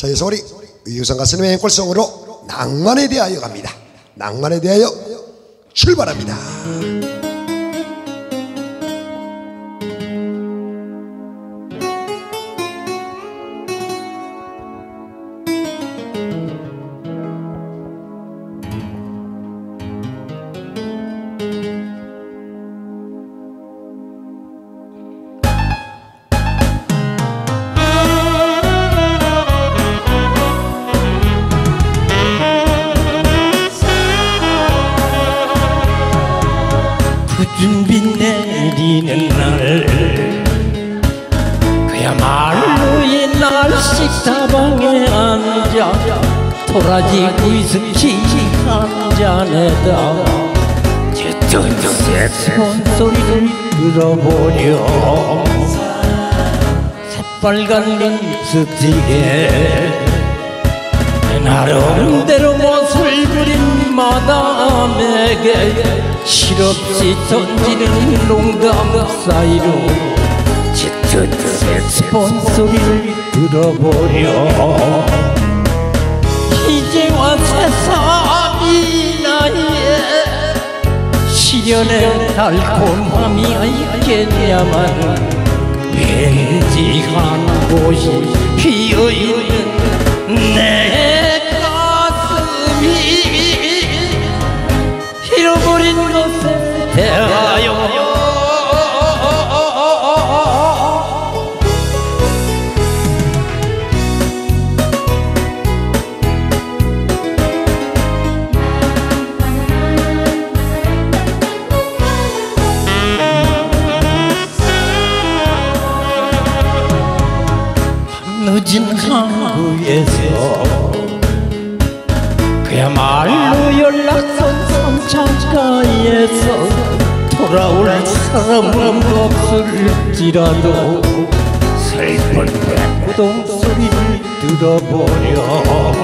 저희 소리 유성 가수님의 앵콜송으로 낭만에 대하여 갑니다. 낭만에 대하여 출발합니다. 푸른 빛 내리는 날 그야말로 옛날 식사방에 앉아 도라지 위스키 한 잔에다 짙은 색소폰 소리를 들어보려 새빨간 립스틱에 나름대로 멋을 부린 마담에게 실없이 던지는 농담 사이로 짙은 색소폰 소리를 들어보려 이제와 새삼이 나이에 시련의 달콤함이 있겠냐만 왠지 한 곳이 비어있는 내 가슴이 잃어버린 것에 대하여 늦은 항구에서 그야말로 연락선 창가에서 돌아올 사람은 없을지라도 슬픈 백구동 소리를 들어보려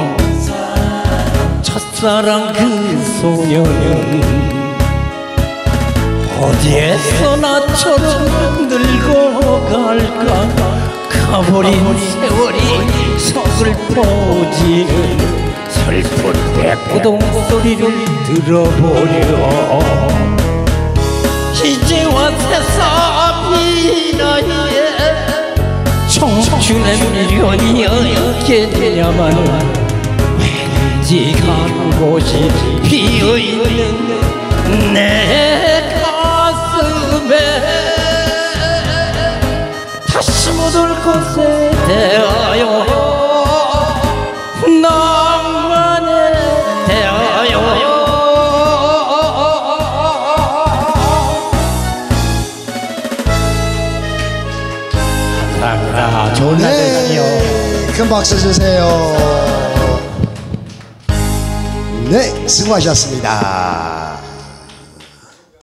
첫사랑 그 소녀는 어디에서 나처럼 늙어갈까 가버린 세월이 서글퍼지는 슬픈 백구동 소리를 들어보려 이제와 새삼이 나이에 청춘의 미련이 없겠냐만 왠지 한 곳이 비어있는 내 가슴에 다시 못 올 것에 대하여 낭만에 대하여 감사합니다. 좋은 날 되시오. 큰 박수 주세요. 네, 수고하셨습니다.